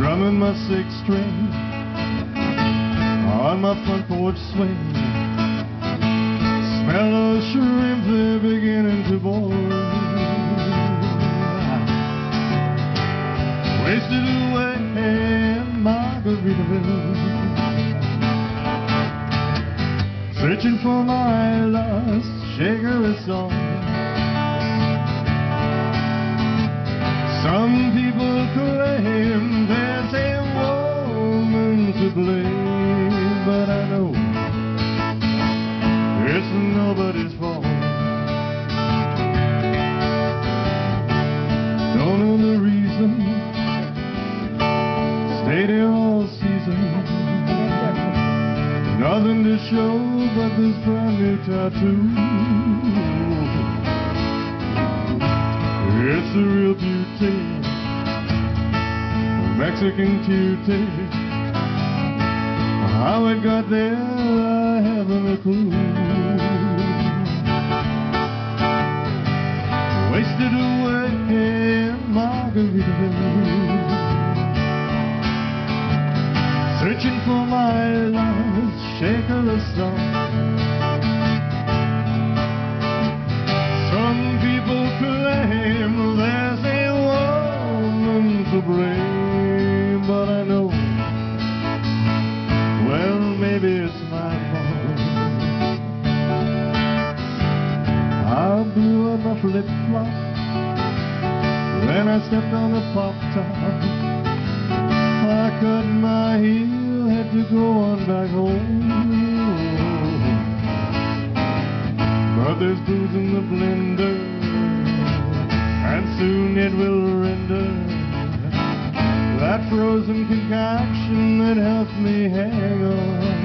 Drumming my sixth string on my front porch swing. Smell those shrimp, they're beginning to boil. Wasted away in Margueritaville, searching for my lost sugar song. Some people claim there's a woman to blame, but I know it's nobody's fault. Don't know the reason, stayed here all season. Nothing to show but this brand new tattoo. It's a real beauty, a Mexican cutie. How it got there, I haven't a clue. Wasted away in Margueritaville, searching for my lost shaker song. Some people claim there's a woman to blame, but I know, well, maybe it's my fault. I blew up my flip-flop, then I stepped on the pop-top. I cut my heel, had to go on back home. But there's booze in the blender, and soon it will render that frozen concoction that helps me hang on.